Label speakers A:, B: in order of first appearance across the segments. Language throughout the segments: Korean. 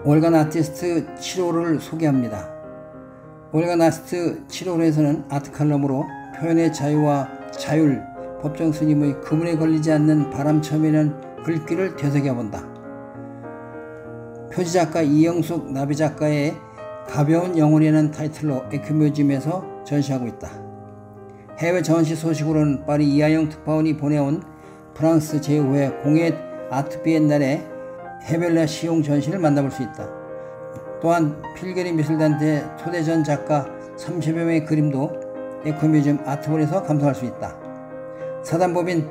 A: 월간 아티스트 7호를 소개합니다. 월간 아티스트 7호에서는 아트칼럼으로 표현의 자유와 자율, 법정 스님의 그물에 걸리지 않는 바람처럼이라는 글귀를 되새겨본다. 표지작가 이영숙 나비작가의 가벼운 영혼이라는 타이틀로 에큐뮤지엄에서 전시하고 있다. 해외 전시 소식으로는 파리 이하영 특파원이 보내온 프랑스 제5회 공예 아트 비엔날의 헤벨라 시용 전시를 만나볼 수 있다. 또한 필거리 미술단체 초대전 작가 30여 명의 그림도 에큐뮤지엄 아트홀에서 감상할 수 있다. 사단법인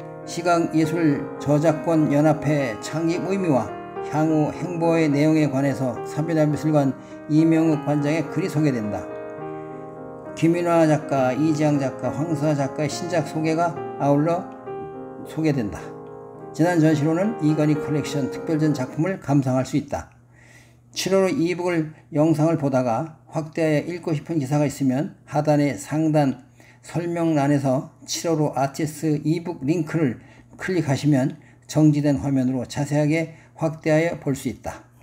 A: 시각예술저작권연합회 창립 의미와 향후 행보의 내용에 관해서 사비다미술관 이명욱 관장의 글이 소개된다. 김윤화 작가, 이지양 작가, 황수아 작가의 신작 소개가 아울러 소개된다. 지난 전시로는 이건희 컬렉션 특별전 작품을 감상할 수 있다. 7월 이북을 영상을 보다가 확대하여 읽고 싶은 기사가 있으면 하단의 상단 설명란에서 7월 아티스트 이북 링크를 클릭하시면 정지된 화면으로 자세하게 확대하여 볼 수 있다.